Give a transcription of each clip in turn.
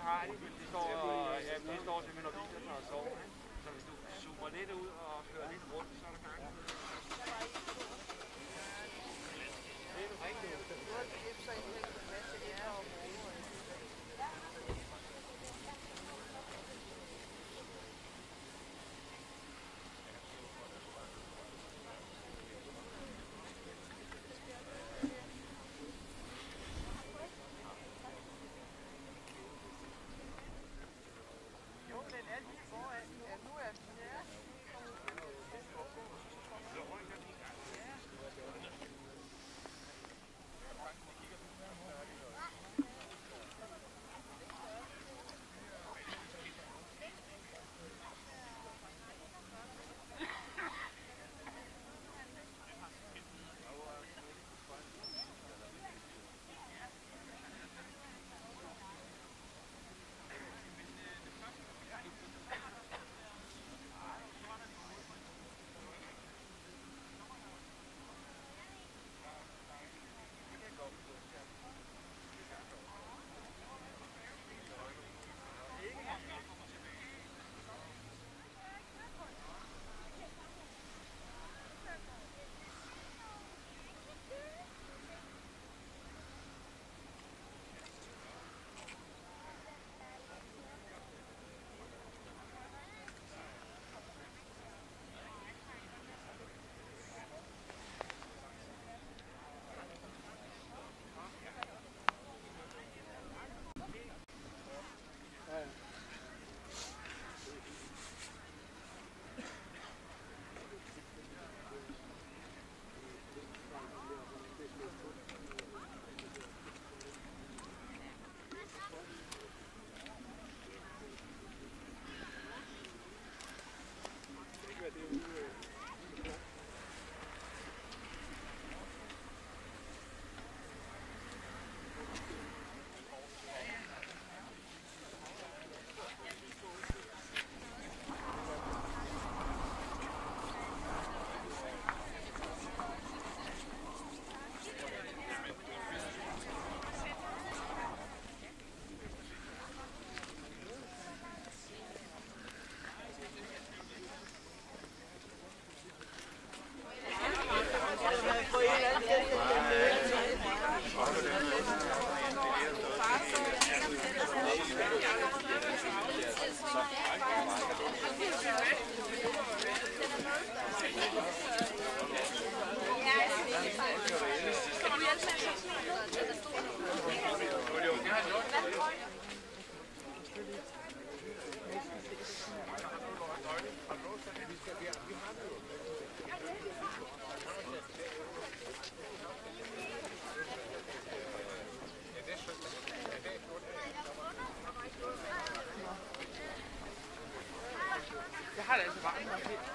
har de. Det står simpelthen og viser sig og sover. Så hvis du zoomer lidt ud og kører lidt rundt, så er der gang. Det er du rigtig ud. har det altså varmt nok helt.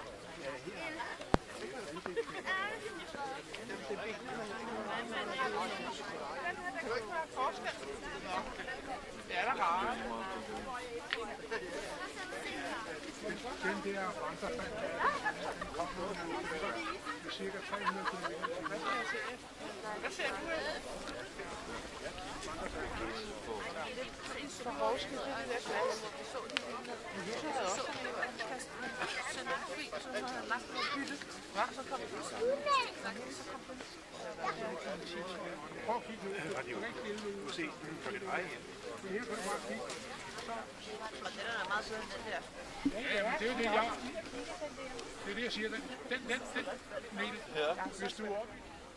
Kan du ikke høre forskel? Det er da rart. Den der vandrefald, den kommer cirka 300 km. Hvad ser du af? Så hovskid, det er det der glas. Så havde også sådan en vandkast. Så der fri, og så havde han lagt noget bytte. Så kom det så kom det. Prøv at kigge ud. Du kan ikke stille ud. Du se, du kan dreje igen. Det hele kan du bare kigge. Og den er meget sød, den der. Ja, men det er jo det, det er det, jeg siger. Den Mette, hvis du er oppe.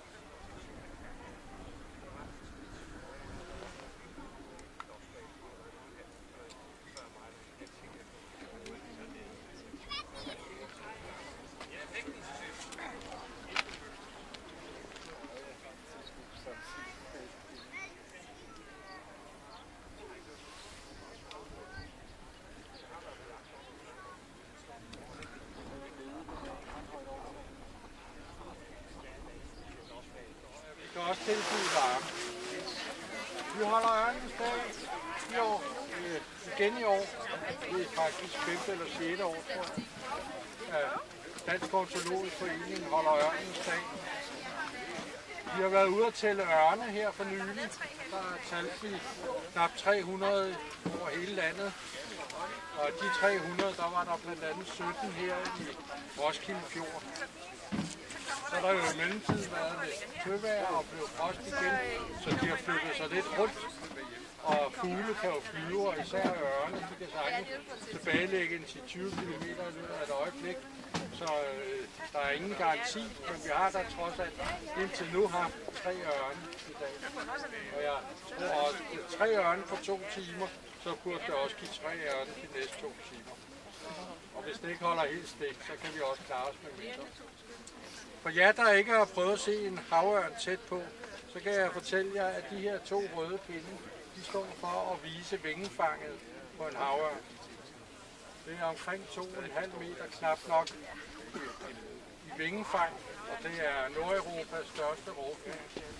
Det kan også tilbyde varme. Vi holder Ørnensdag i år, igen i år. Det er faktisk 5. eller 6. år, tror jeg. Dansk Ornitologisk Forening holder Ørnensdag. Vi har været ude at tælle ørne her for nylig. Der er talt vi knap 300 over hele landet. Og de 300, der var der blandt andet 17 her i Roskilde Fjord. Så der jo i mellemtiden været lidt tøvejr og blev frost igen, så de har flyttet sig lidt rundt. Og fugle kan jo flyve, og især ørne, de kan sagtens tilbagelægge en 20 km i løbet af et øjeblik. Så der er ingen garanti, men vi har da trods alt indtil nu haft 3 ørne i dag. Og jeg tror også, 3 ørne på 2 timer, så burde det også give 3 ørne de næste 2 timer. Og hvis det ikke holder helt stik, så kan vi også klare os med mindre. For jer, der ikke har prøvet at se en havørn tæt på, så kan jeg fortælle jer, at de her 2 røde pinde, de står for at vise vingefanget på en havørn. Det er omkring 2,5 meter, knap nok i vingefang, og det er Nordeuropas største rovfugl.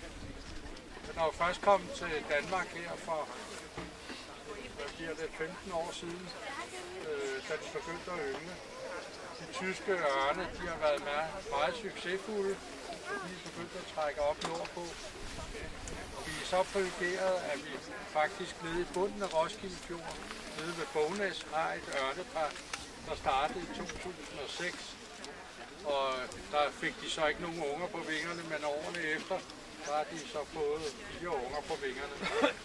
Den er jo først kommet til Danmark her for, hvad bliver det, 15 år siden, da den begyndte at yngle. De tyske ørne, de har været meget succesfulde, så de er begyndt at trække op nordpå. Og vi er så privilegeret, at vi faktisk nede i bunden af Roskilde Fjord, nede ved Bognæs, har et ørnepar, der startede i 2006. Og der fik de så ikke nogen unger på vingerne, men årene efter, der har de så fået 4 unger på vingerne.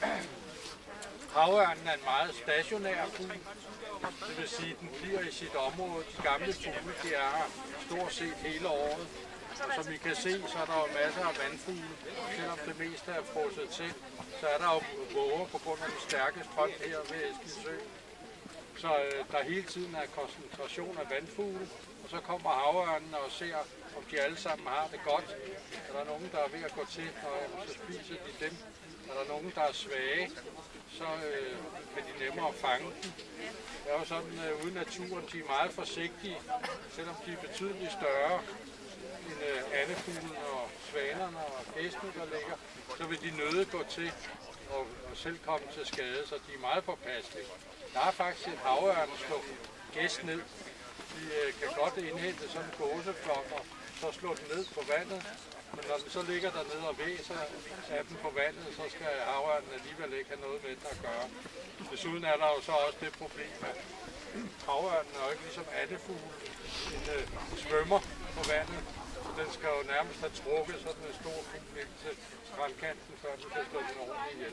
Havørnen er en meget stationær fugl. Det vil sige, at den bliver i sit område. De gamle fugle, de er her stort set hele året. Og som I kan se, så er der jo masser af vandfugle. Selvom det meste er frosset til, så er der jo våger på grund af den stærke strøm her ved Eskilsø. Så der hele tiden er koncentration af vandfugle. Og så kommer havørnen og ser, om de alle sammen har det godt. Er der nogen, der er ved at gå til, og så spiser de dem. Er der nogen, der er svage, så kan de nemmere fange dem. Det er jo sådan, ude i naturen, de er meget forsigtige, selvom de er betydeligt større end andefuglen og svanerne og hestene, der ligger, så vil de nøde gå til og selv komme til skade, så de er meget påpasselige. Der er faktisk et havørn, der slår gæst ned. De kan godt indhente sådan en gåseflok og så slå den ned på vandet. Men når den så ligger dernede og væser af dem på vandet, så skal havørnen alligevel ikke have noget med det at gøre. Desuden er der jo så også det problem, at havørnen er jo ikke ligesom andefugl. Den svømmer på vandet, så den skal jo nærmest have trukket sådan en stor fugl ind til strandkanten, før den kan slå den ordentligt ihjel.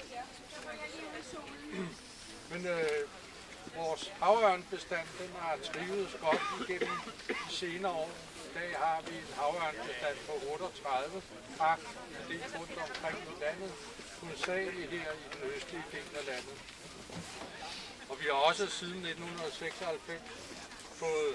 Men vores havørnbestand, den har trivet godt igennem de senere år. I dag har vi en havørnbestand på 38 par, fordelt rundt omkring i landet, hovedsageligt her i den østlige del af landet. Og vi har også siden 1996 fået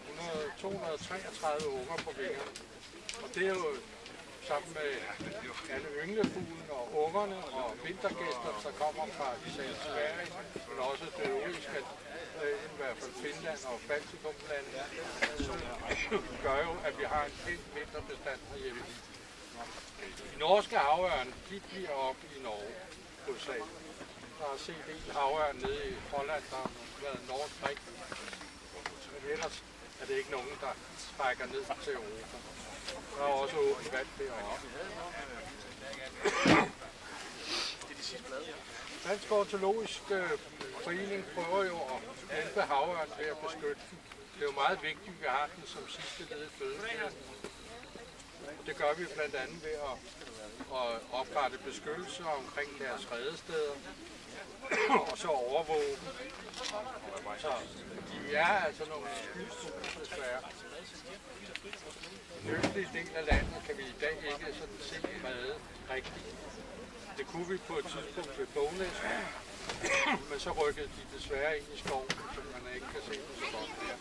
233 unger på vingerne. Og det er jo sammen med alle ynglefuglen og ungerne og vintergæster, der kommer fra især Sverige, men også det øvrige Skandinavien, i hvert fald Finland og Baltikumlande, gør jo, at vi har en pæn vinterbestand herhjemme. De norske havørn, de bliver oppe i Norge, hovedsageligt. Der har set en havørn nede i Holland, der har været norsk rig. Men ellers er det ikke nogen, der trækker ned til Europa. Der er også åbent vand deroppe. Dansk Ornitologisk Forening prøver jo at hjælpe havørn ved at beskytte den. Det er jo meget vigtigt, at vi har den som sidste led i fødekæden. Det gør vi blandt andet ved at oprette beskyttelse omkring deres redesteder og så overvåge dem. Så de er altså nogle skydstuer, desværre. I den østlige del af landet kan vi i dag ikke sådan se redde rigtigt. Det kunne vi på et tidspunkt ved Bognæs, men så rykkede de desværre ind i skoven, så man ikke kan se dem så godt her.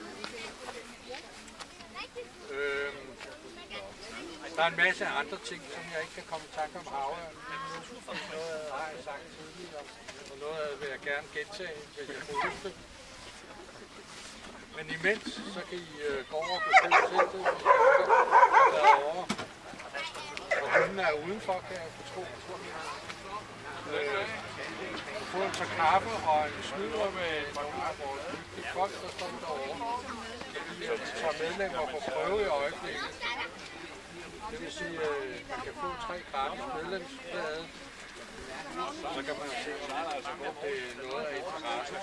Der er en masse andre ting, som jeg ikke kan komme i tanke om havørn. Noget har jeg sagt tidligere, og noget vil jeg gerne gentage, hvis jeg får huske det. Men imens, så kan I gå over og besøge teltet, derovre. Og hunden er udenfor, kan jeg tro. Få en tår kaffe og en snyder med nogle af vores dygtige folk, der står derovre. Vi tager medlemmer på prøve i øjeblikket. Det vil sige, at man kan få 3 gratis medlemsblade. Så kan man jo se, at det er noget af interesse.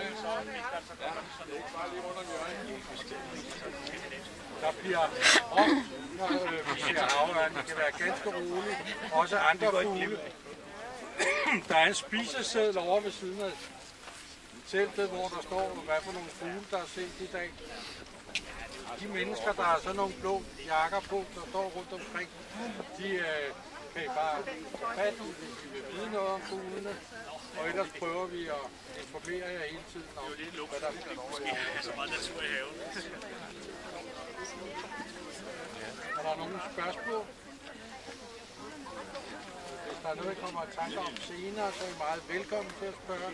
Der bliver råbt, når vi ser havørn. Det kan være ganske roligt. Også andre fugle. Der er en spiseseddel over ved siden af teltet, hvor der står, hvad for nogle fugle, der er set i dag. De mennesker, der har sådan nogle blå jakker på, der står rundt omkring, de kan I bare fat i, hvis I vil vide noget om fuglene. Og ellers prøver vi at informere jer hele tiden om, hvad der foregår. Så meget natur i haven. Er der nogle spørgsmål? Hvis der er noget, I kommer i tanke om senere, så er I meget velkommen til at spørge.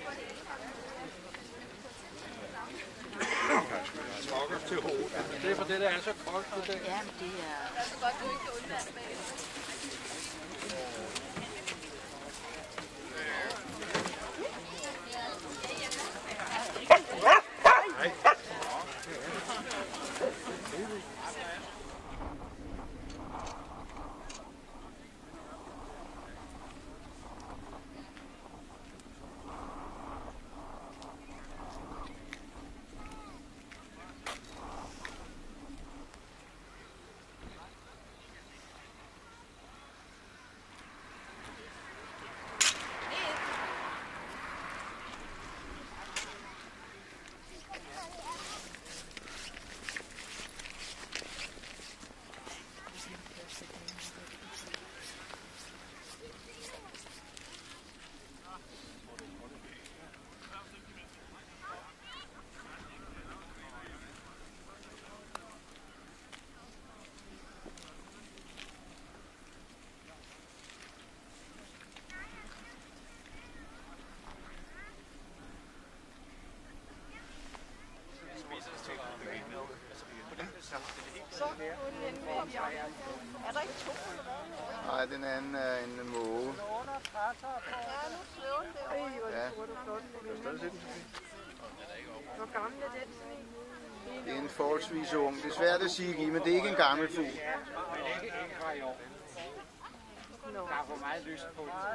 Tråkker til hovedet. Det er for det, der er så koldt i dag. Ja, det er... Altså godt, du ikke kan undvære med. Er der ikke to eller hvad? Nej, den anden er en måge. Ja, nu svæver den der. Ja. Hvor gammel er den? Det er en forholdsvis ung. Det er svært at sige, men det er ikke en gammel fugl. Der er for meget lyst på det.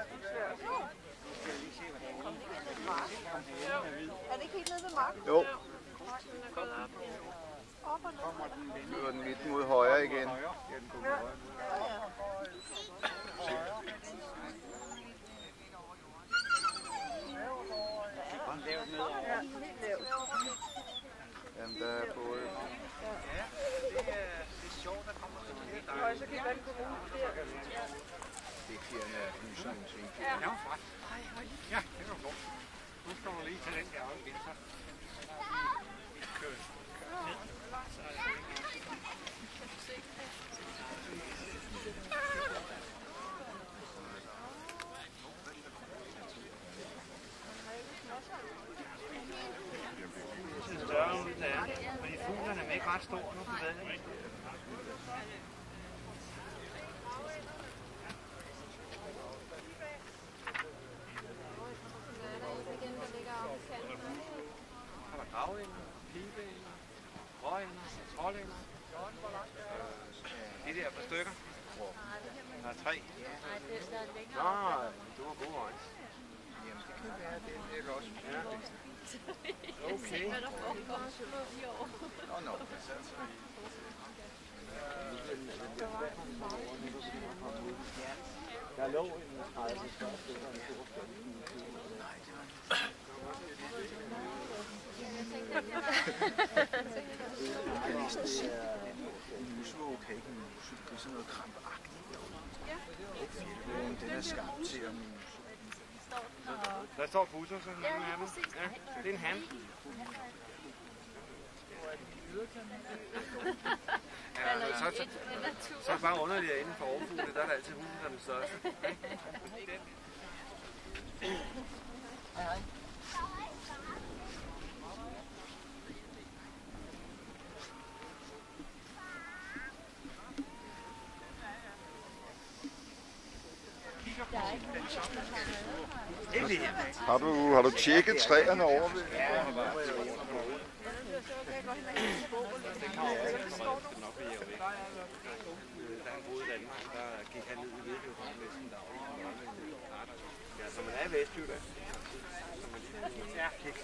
Er det ikke helt nede ved marken? Jo. Løber den midt mod højre igen. Jamen, der er både... Det er fjerne af huset, en ting. Ja, det var godt. Nu skal du lige til den der og vinter. Det er større ud, der er. Fordi fuglerne er ikke ret store nu på vandet. Der er gravænder, pibeænder, råænder, trålænder. De der par stykker. Der er 3. Nå, du har gode øjne. Jamen, det kan være, det er også. Ja. Okay. Nå. Der lå en 30 største, og en stor største. En musvåge kan ikke muse. Det er sådan noget krampagtigt. Fjellvågen, den er skabt til at muse. Der står busser, sådan nogle af dem. Ja, det er en han. Ja, så er det bare underligt, at inden for overfugle, der er der altid hunden, der er den største. Har du tjekket træerne over ved? Der Danmark, der gik han ned i Hvidbjørn næsten dagligt. Ja, så man er i Vestjylland. Ja,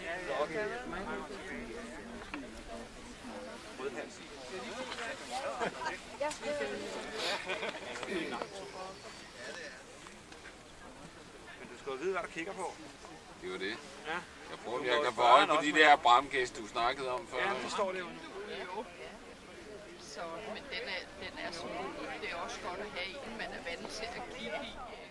Rødhals. Men du skal jo vide, hvad du kigger på. Det var det. Ja. Jeg kan få øje på de der bramgæst, du snakkede om før. Ja, det står det jo. Så, men den er så god. Det er også godt at have en, man er vant til at kigge i.